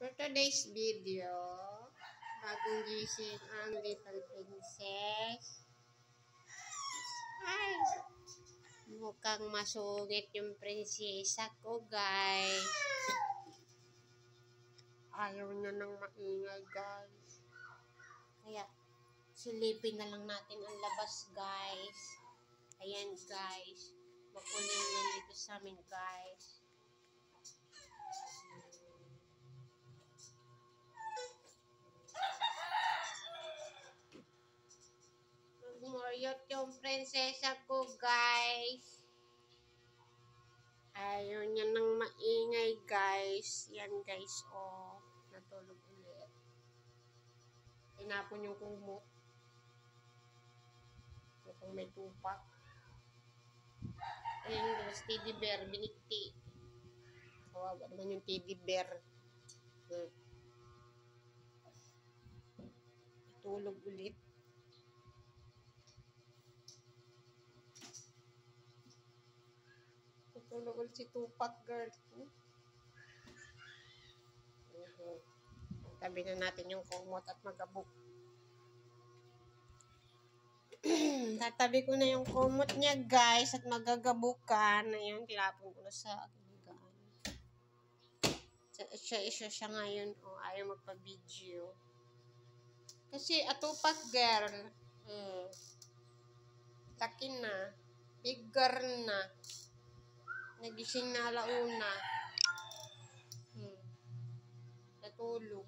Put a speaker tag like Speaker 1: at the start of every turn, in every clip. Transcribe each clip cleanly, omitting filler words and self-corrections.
Speaker 1: For today's video, bagong gising ang Little Princess. Ay, mukhang masungit yung prinsesa ko, guys. Ayaw niya nang maingay, guys. Kaya, silipin na lang natin ang labas, guys. Ayan, guys. Makulim yan dito sa amin, guys. Muryot yung prinsesa ko, guys. Ayaw niya nang maingay, guys. Yan, guys, oh. Natulog ulit. Tinapon yung kumot. Mukhang may tupak. Ayan, guys, teddy bear, binikti. Kawawa naman yung teddy bear. Natulog ulit. Natulog ulit si Tupac, girl. Tabi na natin yung kumot at magabok. Tatabi ko na yung kumot niya, guys, at magagabukan. Ayun, tinapon ko na sa higaan. Siya ngayon, oh, ayaw magpa-video. Kasi atupak, girl. Laki na. Bigger na. Nagising na alauna. Natulog.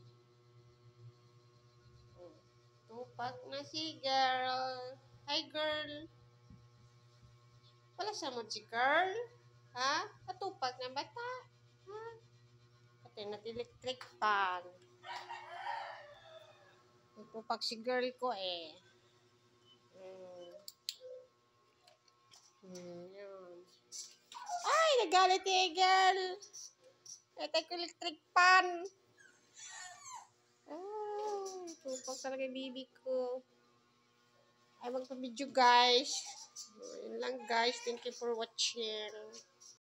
Speaker 1: Tupak na si girl. Hi, girl. Wala sa mo si girl? Ha? Katupak na bata? Ha? Pati nat-electric pan. Tupak si girl ko eh. Yun. Ay, nagalit eh, girl. Ito ko electric pan. Ay, tupak talaga yung bibi ko. Ay, magpa-video, guys. Yun lang, guys. Thank you for watching.